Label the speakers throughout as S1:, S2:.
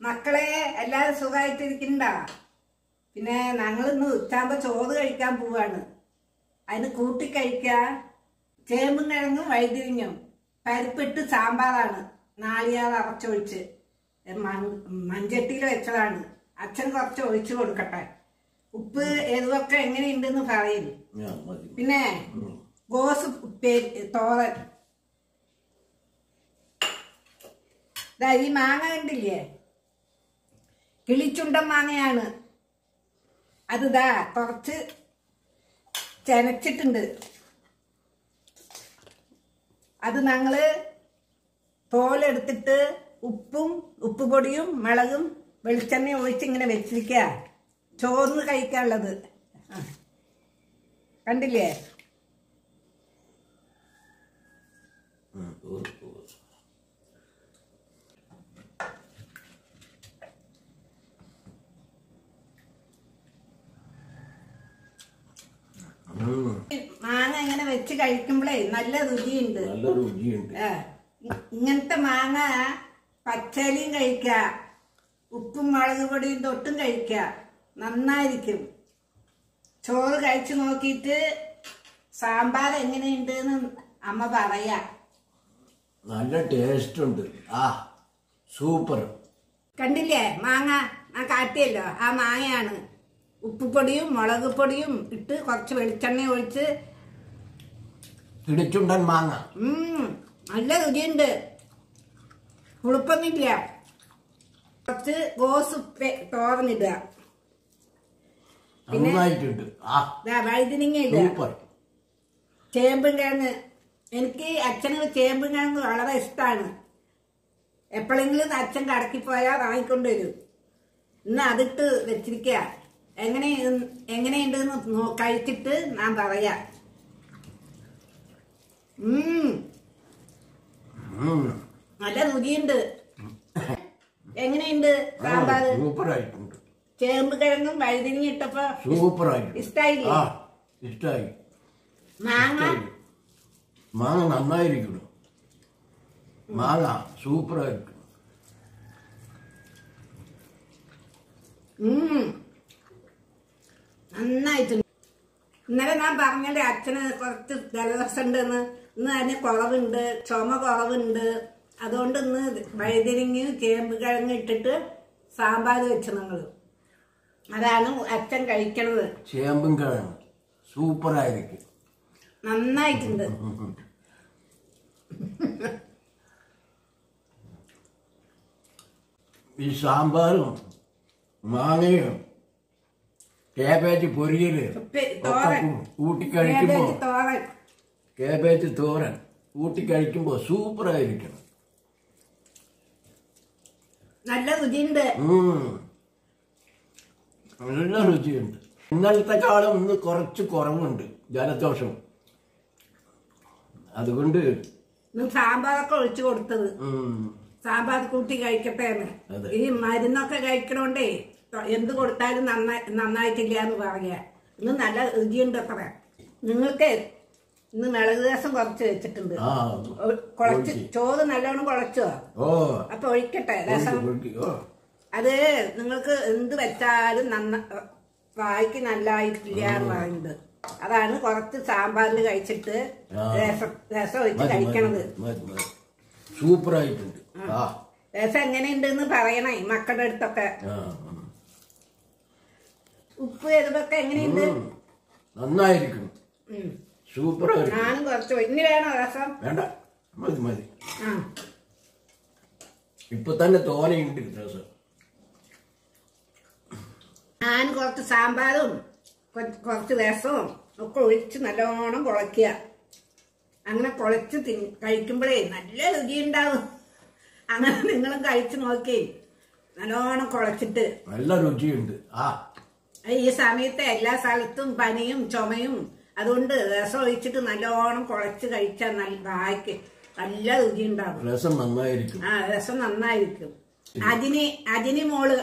S1: മക്കളെ എല്ലാരും സുഖമായിട്ടിരിക്കണ്ട. പിന്നെ ഞങ്ങളിന്ന് ഉച്ചാകുമ്പോ ചോറ് കഴിക്കാൻ പോവാണ്. അതിന് കൂട്ടി കഴിക്കാൻ ചേമ്പും കിഴങ്ങും വഴുതിരിഞ്ഞും പരിപ്പിട്ട് സാമ്പാറാണ്. നാളികേരം അരച്ചൊഴിച്ച് മൺചട്ടിയിൽ വെച്ചതാണ്. അച്ഛൻ കുറച്ച് ഒഴിച്ചു കൊടുക്കട്ടെ. ഉപ്പ് എരിവൊക്കെ എങ്ങനെയുണ്ടെന്ന് പറയും. പിന്നെ ഗോസ് തോരൻ. ഈ മാങ്ങ കണ്ടില്ലേ, കിളിച്ചുണ്ടൻ മാങ്ങയാണ്. അത് കുറച്ച് ചെനച്ചിട്ടുണ്ട്. അത് ഞങ്ങള് തോലെടുത്തിട്ട് ഉപ്പുപൊടിയും മുളകും വെളിച്ചെണ്ണയും ഒഴിച്ച് ഇങ്ങനെ വെച്ചിരിക്കുക. ചോറിന് കഴിക്കാനുള്ളത് കണ്ടില്ലേ. മാങ്ങ ഇങ്ങനെ വെച്ച് കഴിക്കുമ്പോഴേ നല്ല രുചിയുണ്ട്. ഇങ്ങനത്തെ മാങ്ങ പച്ചലിയും കഴിക്ക, ഉപ്പും മുളക് പൊടിയും തൊട്ടും കഴിക്ക, നന്നായിരിക്കും. ചോറ് കഴിച്ചു നോക്കിയിട്ട് സാമ്പാർ എങ്ങനെയുണ്ട് എന്ന് അമ്മ പറയാ.
S2: നല്ല ടേസ്റ്റ് ഉണ്ട്. സൂപ്പർ.
S1: കണ്ടില്ലേ മാങ്ങ ഞാൻ കാട്ടിയല്ലോ, ആ മാങ്ങയാണ്. ഉപ്പുപൊടിയും മുളക് പൊടിയും ഇട്ട് കുറച്ച് വെളിച്ചെണ്ണ ഒഴിച്ച്
S2: കിളിച്ചുണ്ടൻ മാങ്ങ.
S1: നല്ല രുചിയുണ്ട്, ഉളുപ്പൊന്നുമില്ല. കുറച്ച് ഗോസ് തോർന്നിടുക. പിന്നെ വഴുതിനിങ്ങ ഇടുക. ചേമ്പും കിഴങ്ങ്. എനിക്ക് അച്ഛന് ചേമ്പും കിഴങ്ങ് വളരെ ഇഷ്ടമാണ്. എപ്പോഴെങ്കിലും അച്ഛൻ കടക്കി പോയാൽ വാങ്ങിക്കൊണ്ടുവരും. ഇന്ന് അതിട്ട് വെച്ചിരിക്കുക. എങ്ങനെയുണ്ടെന്ന് കഴിച്ചിട്ട് ഞാൻ പറയാ. നല്ല രുചിയുണ്ട്. എങ്ങനെയുണ്ട് സാമ്പാർ?
S2: സൂപ്പറായിട്ടുണ്ട്.
S1: ചേമ്പ് കിഴങ്ങും വഴുതിരിഞ്ഞ് ഇട്ടപ്പോ
S2: സൂപ്പറായിട്ട്
S1: ഇഷ്ടായില്ലേ?
S2: ഇഷ്ടായി.
S1: മാങ്ങ
S2: നന്നായിരിക്കണം. മാങ്ങ സൂപ്പറായിരിക്കും.
S1: നന്നായിട്ടുണ്ട്. ഇന്നലെ ഞാൻ പറഞ്ഞല്ലേ അച്ഛന് കുറച്ച് ജലദോഷം ഉണ്ടെന്ന്. ഇന്ന് അതിന് കുറവുണ്ട്, ചുമ കുറവുണ്ട്. അതുകൊണ്ട് ഇന്ന് വഴുതിരിങ്ങ് ചേമ്പ് കിഴങ്ങ് ഇട്ടിട്ട് സാമ്പാർ വെച്ചു ഞങ്ങള്. അതാണ് അച്ഛൻ കഴിക്കണത്.
S2: ചേമ്പും കിഴങ്ങ് സൂപ്പറായിരിക്കും,
S1: നന്നായിട്ടുണ്ട്.
S2: ഈ സാമ്പാറും മാങ്ങയും കേബേജ് പൊരിയല് കൂട്ടിക്കഴിക്കുമ്പോ, കേബേജ് തോരൻ കൂട്ടിക്കഴിക്കുമ്പോ സൂപ്പറായിരിക്കണം.
S1: നല്ല രുചിയുണ്ട്.
S2: നല്ല രുചിയുണ്ട്. ഇന്നലത്തെ കാലം ഇന്ന് കുറച്ച് കുറവുണ്ട് ജലദോഷം. അതുകൊണ്ട്
S1: സാമ്പാറൊക്കെ ഒഴിച്ചു കൊടുത്തത്. സാമ്പാർ കൂട്ടി കഴിക്കട്ടെ. ഈ മരുന്നൊക്കെ കഴിക്കണോണ്ടേ എന്ത് കൊടുത്താലും നന്നായിട്ടില്ല എന്ന് പറയാ. ഇന്ന് നല്ല രുചിയുണ്ട് അത്ര. നിങ്ങൾക്ക് ഇന്ന് മിളക് രസം കുറച്ച് വെച്ചിട്ടുണ്ട്. കുളച്ച് ചോറ് നല്ലോണം കുളച്ചോ? അപ്പൊ ഒഴിക്കട്ടെ രസം. അത് നിങ്ങൾക്ക് എന്ത് വെച്ചാലും വായിക്ക് നല്ലായിട്ടില്ല എന്ന് പറയുന്നത്. അതാണ് കുറച്ച് സാമ്പാറിൽ കഴിച്ചിട്ട് രസം ഒഴിച്ച് കഴിക്കണത്.
S2: സൂപ്പറായിട്ടുണ്ട്.
S1: രസം എങ്ങനെയുണ്ടെന്ന് പറയണേ മക്കളുടെ അടുത്തൊക്കെ. ഉപ്പ് എരിവൊക്കെ എങ്ങനെയുണ്ട്?
S2: നന്നായിരിക്കും, സൂപ്പറായിരിക്കും.
S1: ഞാനും കുറച്ച്. ഇനി വേണോ രസം?
S2: വേണ്ട, മതി. ഇപ്പൊ തന്നെ തോനെയുണ്ട് രസം.
S1: ഞാൻ കുറച്ച് സാമ്പാറും കുറച്ച് രസവും ഒക്കെ ഒഴിച്ച് നല്ലോണം കുളയ്ക്കുക. അങ്ങനെ കുളച്ച് കഴിക്കുമ്പോഴേ നല്ല രുചിയുണ്ടാവും. അങ്ങനെ നിങ്ങളും കഴിച്ചു നോക്കി നല്ലോണം കുളച്ചിട്ട്.
S2: നല്ല രുചിയുണ്ട്.
S1: ഈ സമയത്ത് എല്ലാ സ്ഥലത്തും പനിയും ചുമയും. അതുകൊണ്ട് രസം ഒഴിച്ചിട്ട് നല്ലോണം കുളച്ച് കഴിച്ചാൽ വായിക്ക് നല്ല രുചി ഉണ്ടാവും.
S2: രസം നന്നായിരിക്കും.
S1: രസം നന്നായിരിക്കും. അതിന് മോള്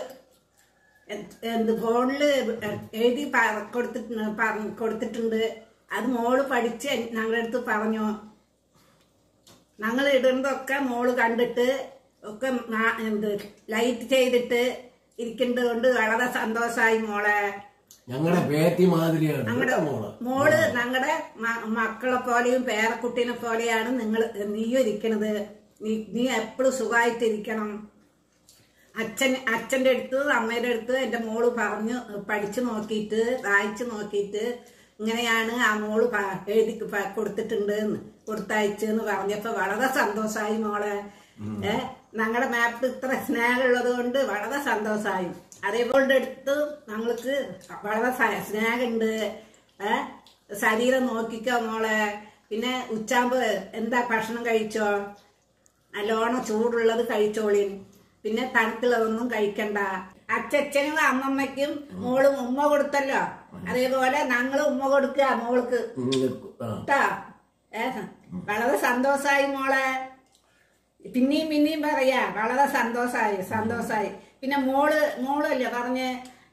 S1: ഫോണില് എഴുതി കൊടുത്തിട്ടുണ്ട്. അത് മോള് പഠിച്ച് ഞങ്ങളുടെ അടുത്ത് പറഞ്ഞു. ഞങ്ങൾ ഇടുന്നതൊക്കെ മോള് കണ്ടിട്ട് ഒക്കെ എന്ത് ലൈറ്റ് ചെയ്തിട്ട് ഇരിക്കുന്നത് കൊണ്ട് വളരെ സന്തോഷമായി മോളെ.
S2: ഞങ്ങളുടെ പേത്തി മാതിരിയാണ്
S1: മോള് ഞങ്ങളുടെ മക്കളെ പോലെയും പേരക്കുട്ടീനെ പോലെയാണ് നീയും ഇരിക്കണത്. നീ എപ്പോഴും സുഖമായിട്ടിരിക്കണം. അച്ഛന്റെ അടുത്ത് അമ്മയുടെ അടുത്ത് എന്റെ മോള് പറഞ്ഞു പഠിച്ചു നോക്കിയിട്ട് വായിച്ചു നോക്കിയിട്ട് ഇങ്ങനെയാണ് ആ മോള് എഴുതി കൊടുത്തിട്ടുണ്ട് കൊടുത്തയച്ചെന്ന് പറഞ്ഞപ്പോ വളരെ സന്തോഷമായി മോളെ. ഞങ്ങളുടെ മാപ്പ് ഇത്ര സ്നേഹമുള്ളത് കൊണ്ട് വളരെ സന്തോഷമായി. അതേപോലെ അടുത്ത് ഞങ്ങൾക്ക് വളരെ സ്നേഹമുണ്ട്. ശരീരം നോക്കിക്കോ മോളെ. പിന്നെ ഉച്ചാമ്പ് എന്താ ഭക്ഷണം കഴിച്ചോ? നല്ലോണം ചൂടുള്ളത് കഴിച്ചോളിൻ. പിന്നെ തണുത്തുള്ളതൊന്നും കഴിക്കണ്ട. അച്ഛനും അമ്മമ്മയ്ക്കും മോളും ഉമ്മ കൊടുത്തല്ലോ, അതേപോലെ ഞങ്ങള് ഉമ്മ കൊടുക്കുക മോൾക്ക് കേട്ടാ. വളരെ സന്തോഷായി മോളെ. പിന്നെയും പറയാ വളരെ സന്തോഷായി. പിന്നെ മോളല്ലേ പറഞ്ഞ്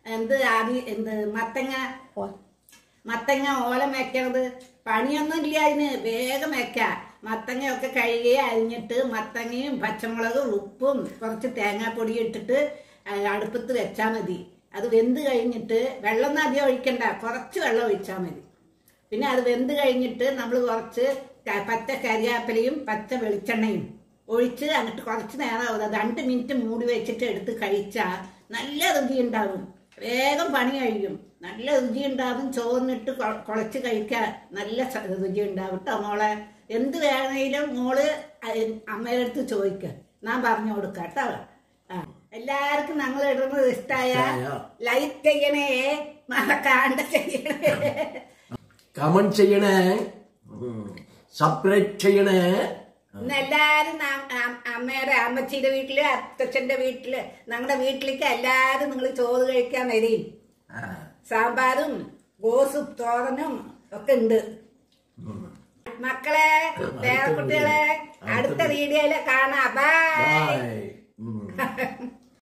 S1: മത്തങ്ങ ഓലം വെക്കണത്. പണിയൊന്നും ഇല്ല അതിന്, വേഗം വെക്കാം. മത്തങ്ങയൊക്കെ കഴുകി അരിഞ്ഞിട്ട് മത്തങ്ങയും പച്ചമുളകും ഉപ്പും കുറച്ച് തേങ്ങാപ്പൊടി ഇട്ടിട്ട് അടുപ്പത്ത് വെച്ചാൽ മതി. അത് വെന്ത് കഴിഞ്ഞിട്ട് വെള്ളം അധികം ഒഴിക്കണ്ട, കുറച്ച് വെള്ളം ഒഴിച്ചാൽ മതി. പിന്നെ അത് വെന്ത് കഴിഞ്ഞിട്ട് നമ്മൾ കുറച്ച് പച്ച കരിയാപ്പിലയും പച്ച വെളിച്ചെണ്ണയും ഒഴിച്ച് എന്നിട്ട് കുറച്ച് നേരം 2 മിനിറ്റ് മൂടി വെച്ചിട്ട് എടുത്ത് കഴിച്ചാൽ നല്ല രുചി ഉണ്ടാവും. വേഗം പണി കഴിയും, നല്ല രുചി ഉണ്ടാവും. ചോറിനിട്ട് കുഴച്ച് കഴിക്കാൻ നല്ല രുചി ഉണ്ടാവും കേട്ടോ മോളെ. എന്ത് വേണമെങ്കിലും മോള് അമ്മയുടെ അടുത്ത് ചോദിക്ക, ഞാൻ പറഞ്ഞു കൊടുക്കാം കേട്ടോ. എല്ലാവർക്കും ഞങ്ങൾ ഇടുന്നത് ഇഷ്ടമായ ലൈക്ക് ചെയ്യണേ, മറക്കാണ്ട് ചെയ്യണേ,
S2: കമന്റ് ചെയ്യണേ, സബ്സ്ക്രൈബ് ചെയ്യണേ.
S1: എല്ലാരും അമ്മയുടെ അമ്മച്ചിയുടെ വീട്ടില് അത്തച്ഛന്റെ വീട്ടില് ഞങ്ങളുടെ വീട്ടിലേക്ക് എല്ലാരും നിങ്ങൾ ചോറ് കഴിക്കാൻ വരും. സാമ്പാറും ഗോസും തോരനും ഒക്കെ ഉണ്ട്. മക്കളെ പേരക്കുട്ടികളെ അടുത്ത വീഡിയോയില് കാണാം. ബൈ.